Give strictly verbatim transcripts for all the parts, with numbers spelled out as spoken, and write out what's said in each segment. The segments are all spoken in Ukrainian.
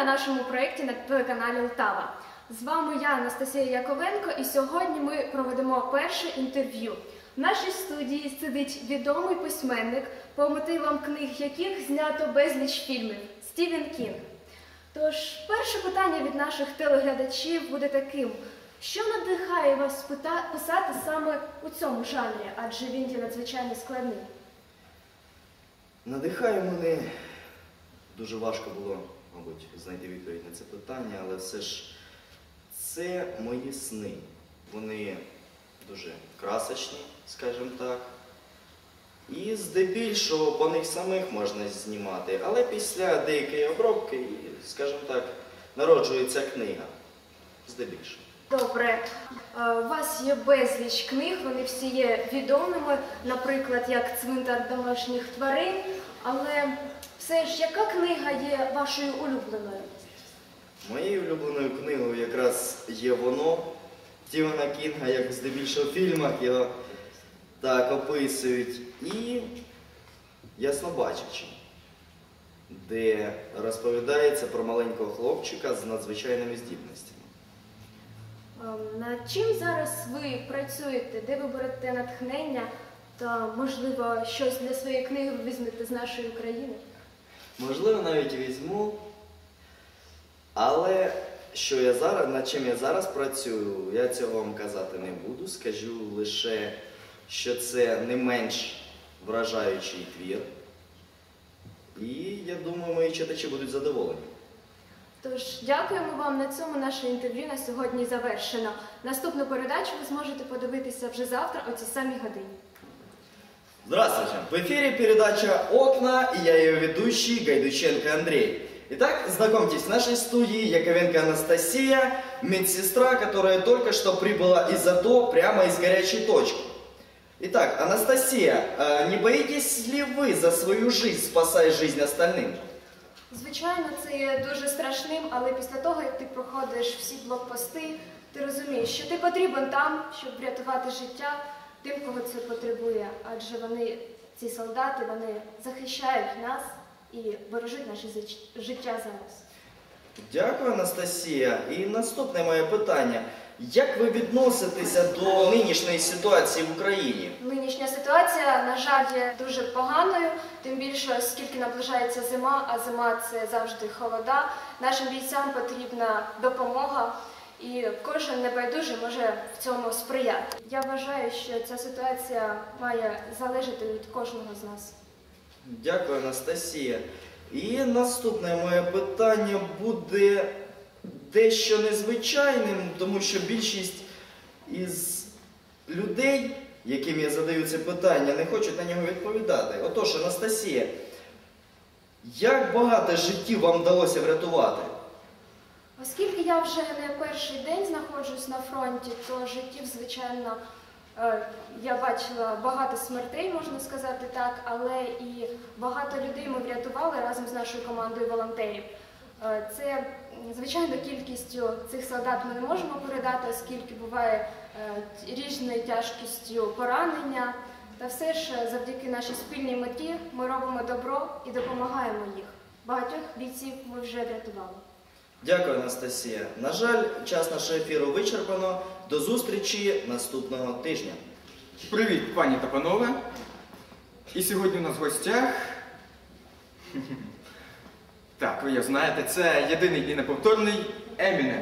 нашому проєкті на телеканалі Лтава. З вами я, Анастасія Яковенко, і сьогодні ми проведемо перше інтерв'ю. В нашій студії сидить відомий письменник, по мотивам книг яких знято безліч фільмів – Стівен Кінг. Тож, перше питання від наших телеглядачів буде таким. Що надихає вас писати саме у цьому жанрі, адже він є надзвичайно складний? Надихає мене, дуже важко було, мабуть, знайти відповідь на це питання, але все ж це мої сни. Вони дуже красочні, скажімо так. І здебільшого по них самих можна знімати, але після деякої обробки, скажімо так, народжується книга. Здебільшого. Добре. У вас є безліч книг, вони всі є відомими, наприклад, як «Цвинтар домашніх тварин». Але все ж, яка книга є вашою улюбленою? Моєю улюбленою книгою якраз є воно, Стівена Кінга, як здебільшого в фільмах його так описують. І «Яснобачачі», де розповідається про маленького хлопчика з надзвичайними здібностями. Над чим зараз ви працюєте? Де ви берете натхнення? Та, можливо, щось для своєї книги ви візьмете з нашої України? Можливо, навіть візьму. Але що я зараз, над чим я зараз працюю, я цього вам казати не буду. Скажу лише, що це не менш вражаючий твір. І я думаю, мої читачі будуть задоволені. Тож, дякуємо вам. На цьому наше інтерв'ю на сьогодні завершено. Наступну передачу ви зможете подивитися вже завтра о цій самій годині. Здравствуйте! В эфире передача «Окна» и я ее ведущий Гайдученко Андрей. Итак, знакомьтесь, в нашей студии Яковенко Анастасия, медсестра, которая только что прибыла из АТО прямо из горячей точки. Итак, Анастасия, не боитесь ли вы за свою жизнь, спасая жизнь остальным? Звичайно, це є дуже страшним, але після того, як ти проходиш всі блокпости, ти розумієш, що ти потрібен там, щоб врятувати життя тим, кого це потребує. Адже вони, ці солдати, вони захищають нас і бережуть наше життя зараз. Дякую, Анастасія. І наступне моє питання. Як ви відноситеся до нинішньої ситуації в Україні? Нинішня ситуація, на жаль, є дуже поганою, тим більше, оскільки наближається зима, а зима – це завжди холода. Нашим бійцям потрібна допомога, і кожен небайдужий може в цьому сприяти. Я вважаю, що ця ситуація має залежати від кожного з нас. Дякую, Анастасія. І наступне моє питання буде дещо незвичайним, тому що більшість із людей, яким я задаю це питання, не хочуть на нього відповідати. Отож, Анастасія, як багато життів вам вдалося врятувати? Оскільки я вже не перший день знаходжусь на фронті, то життів, звичайно, я бачила багато смертей, можна сказати так, але і багато людей ми врятували разом з нашою командою волонтерів. Це, звичайно, кількістю цих солдат ми не можемо передати, оскільки буває різною тяжкістю поранення. Та все ж завдяки нашій спільній меті ми робимо добро і допомагаємо їх. Багатьох бійців ми вже врятували. Дякую, Анастасія. На жаль, час нашого ефіру вичерпано. До зустрічі наступного тижня. Привіт, пані та панове. І сьогодні у нас в гостях... Так, ви його знаєте, це єдиний і неповторний Емінем.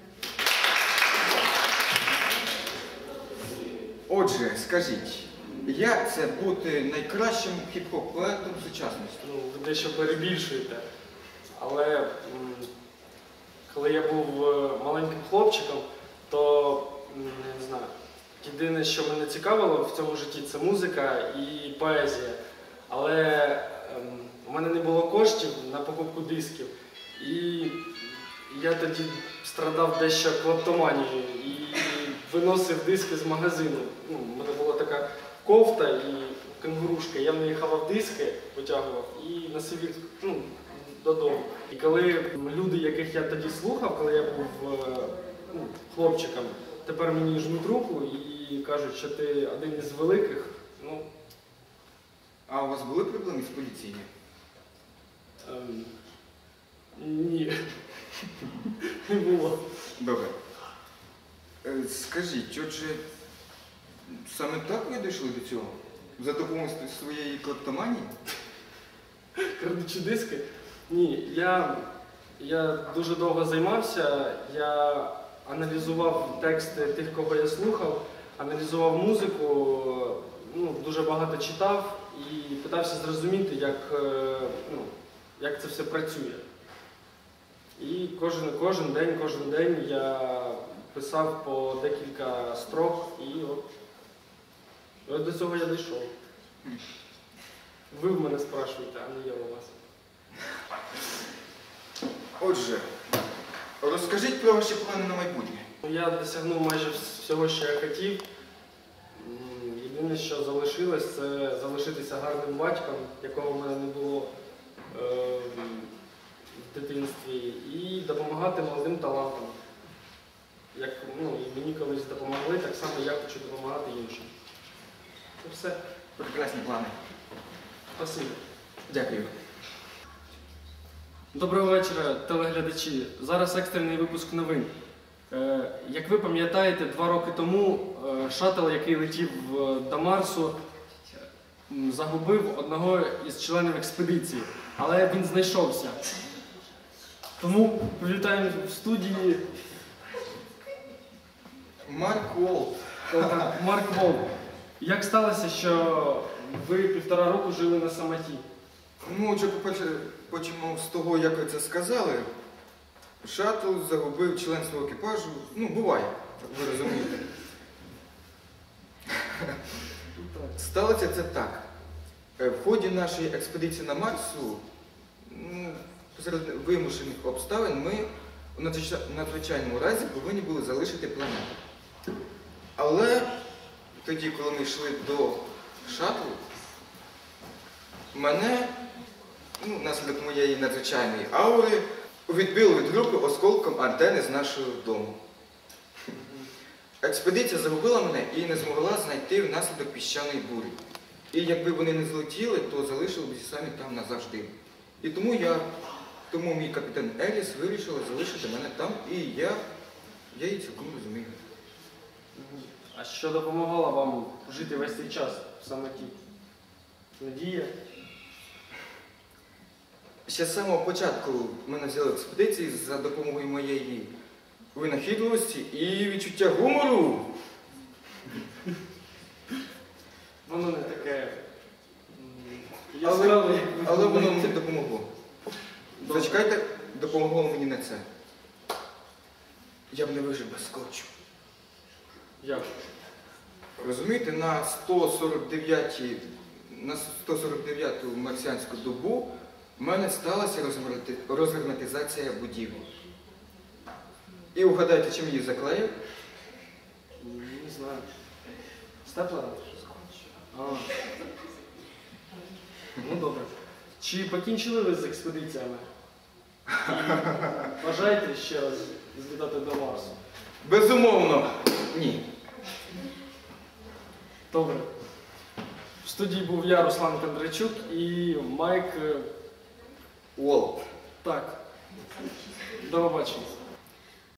Отже, скажіть, як це бути найкращим хіп-хоп-поетом сучасності? Ну, ви дещо перебільшуєте. Але м, коли я був маленьким хлопчиком, то, м, не знаю, єдине, що мене цікавило в цьому житті, це музика і поезія. Але ем, у мене не було коштів на покупку дисків, і я тоді страдав дещо клептоманією і виносив диски з магазину. Ну, у мене була така кофта і кенгурушка, я в неї хавав диски, витягував і носив їх ну, додому. І коли люди, яких я тоді слухав, коли я був ну, хлопчиком, тепер мені жмуть руку і кажуть, що ти один із великих, ну... А у вас були проблеми з поліцією? Ем, ні. Не було. Добре. Е, Скажіть, отже, саме так ви дійшли до цього? За допомогою своєї клептоманії? Крадучи диски? Ні, я, я дуже довго займався, я аналізував тексти тих, кого я слухав, аналізував музику, ну, дуже багато читав і питався зрозуміти, як, е, ну, як це все працює. І кожен, кожен день, кожен день я писав по декілька строк і от, от до цього я дійшов. Ви в мене спрашуєте, а не я у вас. Отже, розкажіть про ваші плани на майбутнє. Я досягнув майже всього, що я хотів. М, Єдине, що залишилось, це залишитися гарним батьком, якого в мене не було е, в дитинстві, і допомагати молодим талантам. Як, ну, і мені колись допомогли, так само я хочу допомагати іншим. Це все. Прекрасні плани. Спасибо. Дякую. Доброго вечора, телеглядачі. Зараз екстрений випуск новин. Е, Як ви пам'ятаєте, два роки тому е, шаттл, який летів е, до Марсу, м, загубив одного із членів експедиції, але він знайшовся. Тому привітаємо в студії Марк Уолт. е, Марк Волк. Як сталося, що ви півтора року жили на самоті? Ну, отже, по-перше, почнемо з того, як ви це сказали. Шаттл загубив член свого екіпажу. Ну, буває, ви розумієте. Сталося це так. Е, В ході нашої експедиції на Марсу, ну, серед вимушених обставин, ми у надзвичай- надзвичайному разі повинні були залишити планету. Але тоді, коли ми йшли до шаттлу, мене, ну, внаслідок моєї надзвичайної аури, відбило від групи осколком антени з нашого дому. Експедиція загубила мене і не змогла знайти внаслідок піщаної бурі. І якби вони не злетіли, то залишили б самі там назавжди. І тому я, тому мій капітан Еліс вирішила залишити мене там, і я, я її цілком розумію. А що допомагало вам жити весь цей час в самоті? Надія? Ще з самого початку мене взяли в експедиції за допомогою моєї винахідливості і відчуття гумору. Воно не таке. м, Але, яскраве, як ви але воно думаєте. мені допомогло. Добре. Зачекайте, допомогло мені не це. Я б не вижив без скотчу. Як? Розумієте, на сто сорок дев'ятій на сто сорок дев'яту марсіанську добу в мене сталася розгермети- розгерметизація будівлі. І угадайте, чим її заклеїв? М, Не знаю. Степлера? А. Ну добре. Чи покінчили ви з експедиціями? І бажаєте ще раз злітати до Марсу? Безумовно, ні. Добре. В студії був я, Руслан Кондрачук, і Майк. е, Уолт. Так. До побачення.